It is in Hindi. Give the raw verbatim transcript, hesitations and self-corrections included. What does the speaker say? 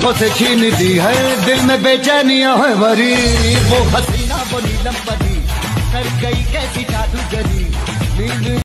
आंखों से छीन दी है, दिल में बेचैनियां है भरी। वो हसीना वो नीलम परी कर गई कैसी जादूगरी।